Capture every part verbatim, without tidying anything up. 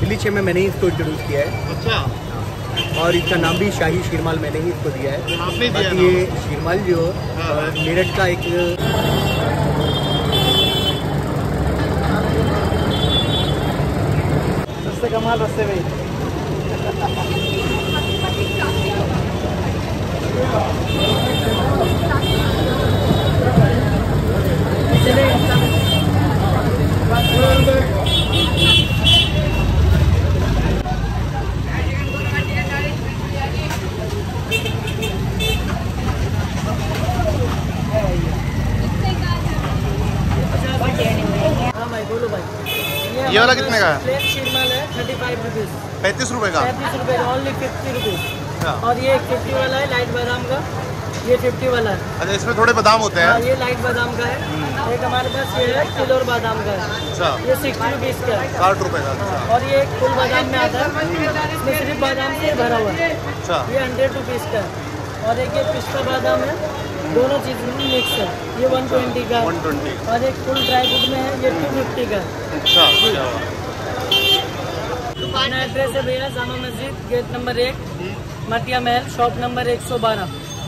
दिल्ली छः में मैंने ही इसको इंट्रोड्यूस किया है। अच्छा। और इसका नाम भी शाही शीरमाल मैंने ही इसको दिया है। आपने दिया बाकी ये शीरमाल जो मेरठ का एक रस्ते कमाल रस्ते में बोलो भाई। ये वाला कितने का है? प्लेन शीरमाल है थर्टी फाइव रुपीज़। पैंतीस रुपए का? पैंतीस रुपए का, ओनली फिफ्टी रुपीज़। और ये फिफ्टी वाला है लाइट बादाम का, ये फिफ्टी वाला है। अच्छा, इसमें थोड़े बादाम होते हैं? हाँ, ये लाइट बादाम का है। एक हमारे पास ये है किलोर बादाम का है। अच्छा। ये सिक्सटी रुपीज़ का है, साठ रुपए का। हाँ, और ये फुल बादाम में आता है, इसमें सिर्फ बादाम से भरा हुआ है। अच्छा। ये हंड्रेड रुपीज़ का है। और एक ये पिस्ता बादाम है, दोनों चीज़ में मिक्स है, ये वन ट्वेंटी का है। One twenty. और एक फुल ड्राई फ्रूट में है, ये टू फिफ्टी का है। अच्छा। दुकान एड्रेस है भैया जामा मस्जिद, गेट नंबर एक, मटिया महल, शॉप नंबर एक सौ बारह।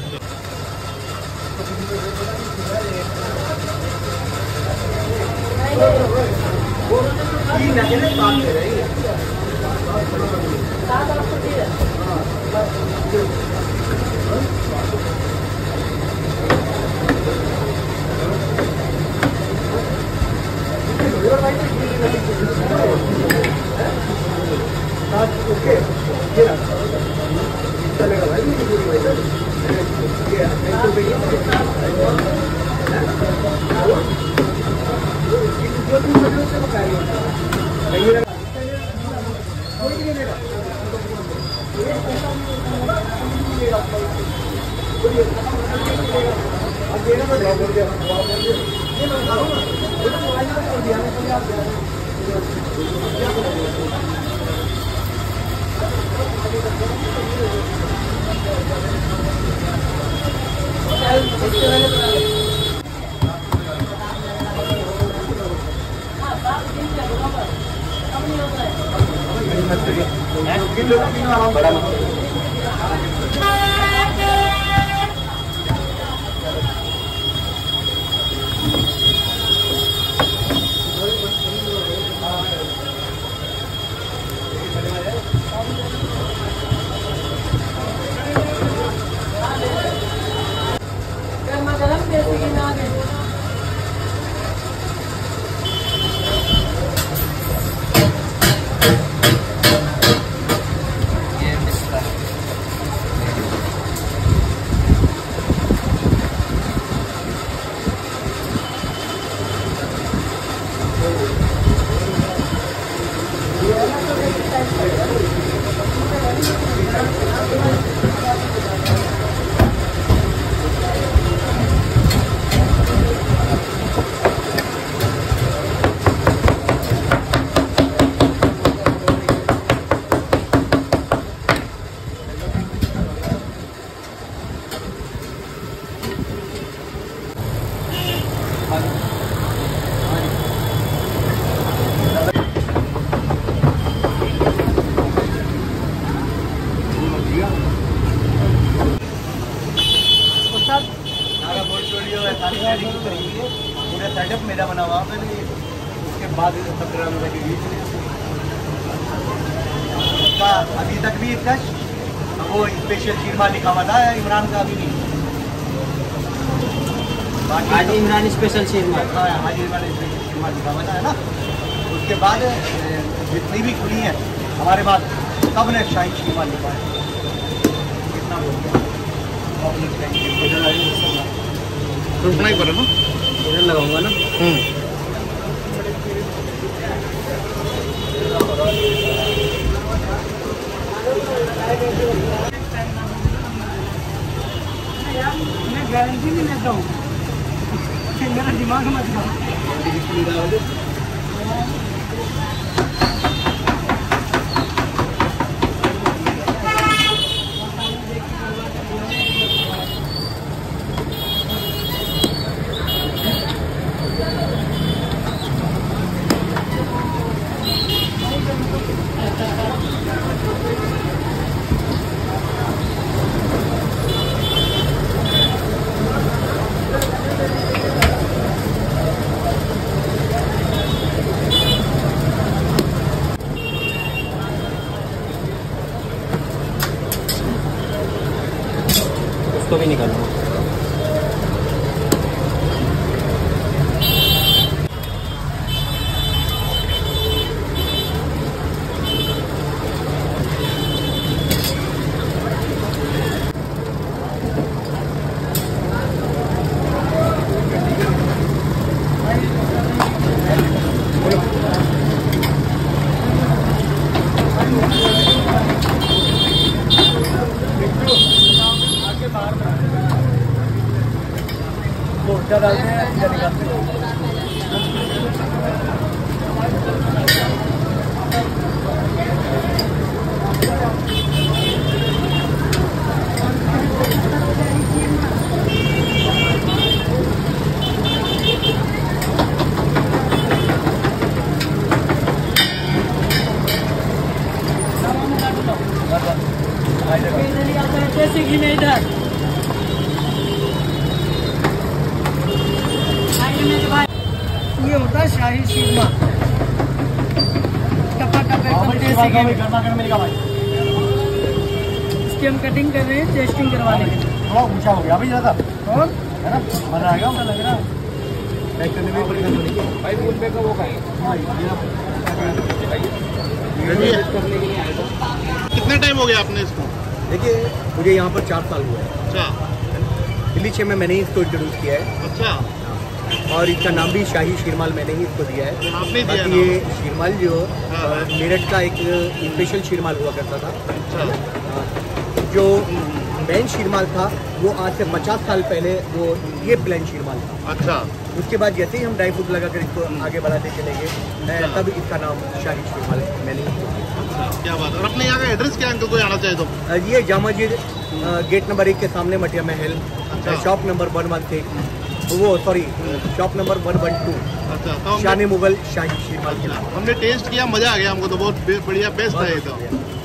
बड़ा पूरा सेटअप मेरा बना हुआ मैंने, उसके बाद सत्रह रुपये के बीच उसका अभी तक भी इतना वो स्पेशल शीरमाल लिखा हुआ था, इमरान का अभी नहीं। हाजी इमरान स्पेशल शीरमाल, हाँ हाजी इमरान स्पेशल शीरमाल लिखा हुआ है ना। उसके बाद जितनी भी खुली है हमारे पास सब ने शाही शीरमाल लिखा है। कितना बोलते हैं रुकना ही पड़ा ना, इधर लगाऊंगा ना। मैं गारंटी नहीं लेता हूँ, मेरा दिमाग मत खाओ। उसको भी निकालो। मोटा डालते हैं या निकालते हैं। जैसे कि मैं इधर ये होता है शाही शीरमा, टपा टपा गर्मा गर्म मिलेगा भाई। इसकी हम कटिंग कर रहे हैं टेस्टिंग करवाने के लिए। थोड़ा ऊंचा हो गया अभी ज़्यादा और है ना, मजा आएगा ऐसा लग रहा है। पैक करने में परेशानी होगी भाई। फूल पे का वो खाएंगे। कितने टाइम हो गया आपने इसको? देखिए मुझे यहाँ पर चार साल हुआ है। अच्छा दिल्ली छः में मैंने ही इसको इंट्रोड्यूस किया है अच्छा। और इसका नाम भी शाही शीरमाल मैंने ही इसको दिया है। आपने दिया बाकी नाम? ये शीरमाल जो हाँ। मेरठ का एक स्पेशल शीरमाल हुआ करता था। अच्छा जो मेन शीरमाल था वो आज से पचास साल पहले वो ये प्लेन शीरमाल था। अच्छा उसके बाद जैसे ही हम ड्राई फ्रूट लगाकर इसको आगे बढ़ाते चले गए तब इसका नाम शाही शीरमाल मैंने ही दिया। अच्छा क्या बात है। और अपने यहाँ का एड्रेस क्या अंकल कोई आना चाहे तो? ये जामा मस्जिद गेट नंबर एक के सामने मटिया महल, अच्छा। Shop number one one six वो sorry shop number one one two अच्छा तो शान मुगल शाही शीरमाल के नाम। हमने टेस्ट किया, मजा आ गया हमको तो, बहुत बढ़िया बेस्ट है ये तो।